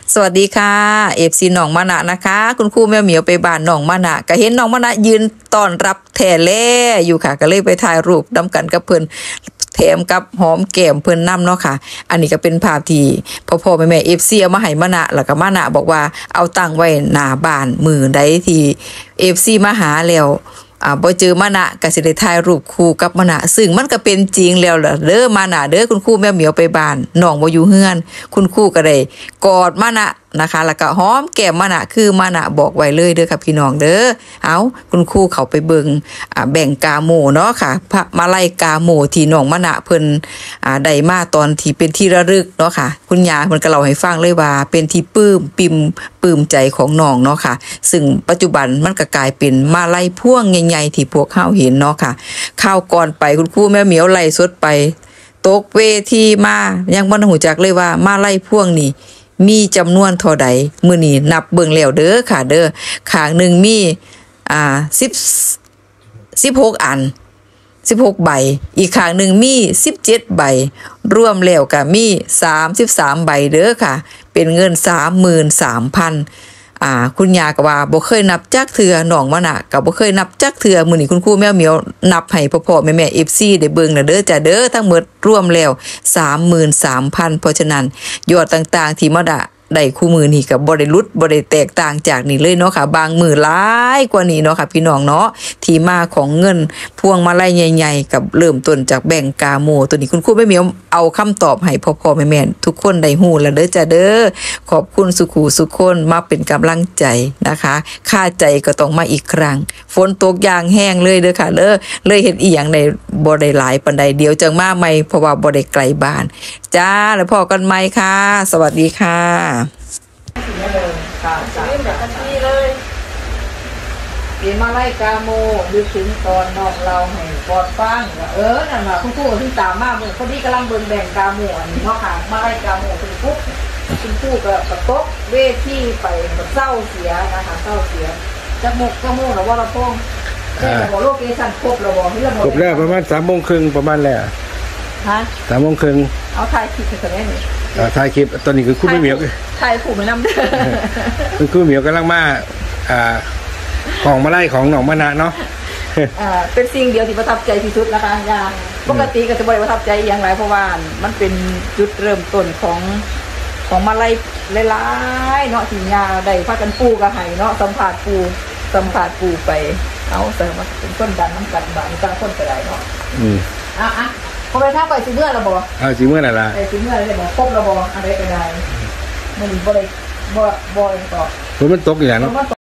สวัสดีค่ะFCหนองมะนะนะคะคุณครูแม่เหมียวไปบ้านหนองมะนะก็เห็นหนองมะนะยืนต้อนรับแท่แล่อยู่ค่ะก็เลยไปถ่ายรูปนำกันกับเพิ่นแถมกับหอมแก้มเพิ่นนำเนาะค่ะอันนี้ก็เป็นภาพที่พ่อแม่ FC เอามาให้มะนะแล้วก็มะนะบอกว่าเอาตั้งไว้หน้าบ้านมื้อใดที่ FC มาหาแล้วบ่เจอมะนะก็สิได้ถ่ายรูปคู่กับมะนะซึ่งมันก็เป็นจริงแล้วล่ะเด้อมะนะเด้อคุณครูแม่เหมียวไปบ้านน้องบ่อยู่เฮือนคุณครูก็ได้กอดมะนะนะคะแล้วก็หอมแก้มมะนะคือมะนะบอกไว้เลยเด้อค่ะพี่น้องเด้อเอาคุณครูเขาไปเบิ่งแบ่งกาโมเนาะค่ะพระมาลัยกาโมที่น้องมะนะเพิ่นได้มาตอนที่เป็นที่ระลึกเนาะค่ะคุณยายเพิ่นก็เล่าให้ฟังเลยว่าเป็นที่ปลื้มใจของน้องเนาะค่ะซึ่งปัจจุบันมันก็กลายเป็นมาลัยพวงใหญ่ๆที่พวกเฮาเห็นเนาะค่ะข้าวก่อนไปคุณครูแม่เหมียวไล่สดไปตกเวทีมายังบ่ฮู้จักเลยว่ามาลัยพวงนี่มีจำนวนเท่าใดมื้อนี้นับเบิ่งแล้วเด้อค่ะเด้อข้างหนึ่งมี16อัน16ใบอีกข้างหนึ่งมี17ใบรวมแล้วก็มี33ใบเด้อค่ะเป็นเงิน 33,000คุณยาก็ว่าบ่เคยนับจักเทื่อน้องมะนะก็บ่เคยนับจักเทื่อมื้อนี้คุณครูแม่เหมียวนับให้พ่อๆแม่ๆ FC ได้เบิ่งน่ะเด้อจ้ะเด้อทั้งหมดรวมแล้ว 33,000 เพราะฉะนั้นยอดต่างๆที่มะนะได้คู่มือนี่ก็บ่ได้ลุดบ่ได้แตกต่างจากนี่เลยเนาะค่ะบางมือหลายกว่านี้เนาะค่ะพี่น้องเนาะที่มาของเงินพวงมาลัยใหญ่ๆกับเริ่มต้นจากแบ่งกาโมตัวนี้คุณครูแม่เหมียวเอาคำตอบให้พ่อๆแม่ๆทุกคนได้ฮู้แล้วเด้อจ้ะเด้อขอบคุณสุขุสุขคนมาเป็นกำลังใจนะคะค่าใจก็ต้องมาอีกครั้งฝนตกอย่างแห้งเลยเด้อค่ะเลยเฮ็ดอีหยังได้บ่ได้หลายปานใดเดี๋ยวจังมาใหม่เพราะว่าบ่ได้ไกลบ้านจ้าแล้วพอกันใหม่ค่ะสวัสดีค่ะแบบนี้เลยเกี่ยมาไล่กาโมดูถึงตอนนอกเราให้ปอดฟังนั่นว่าคุณครูที่ตามมาเมื่อคนที่กำลังเบิ่งแบ่งกาโมอันนี้เนาะค่ะมาไล่กาโมเป็นปุ๊บคุณครูก็กระตกเวทีไปแบบเศร้าเสียนะคะเศร้าเสียจะหมกกาโมหรือว่าเราพ้องได้ระบบโลเคชั่นครบระบบที่ระบบครบแล้วประมาณ3:30ประมาณแล้วฮะ 3:30 เอาถ่ายคลิปกันได้ไหมถ่ายคลิปตอนนี้คือคุณไม่เหมียวถ่ายผูกไม่นำเด้อคุณเหมียวกำลังมาของมาไล่ของหนองมะนะเนาะเป็นสิ่งเดียวที่ประทับใจที่สุดนะคะอย่างปกติก็จะบ่ได้ประทับใจอย่างไรเพราะว่ามันเป็นจุดเริ่มต้นของมาไล่หลายๆเนาะที่ยาได้พากันปูกับไห้เนาะสัมผัสปูไปเอาเสริมมาเป็นต้นดันน้ำกันบางต่างคนก็ได้เนาะพอไปท่าไปสิเมื่อระบสิเมื่อไหร่ล่ะไปสิเมื่อเลยบอกครบระบอะไรก็ได้มันบ่ได้บ่ต่อฝนมันตกอย่างนั้น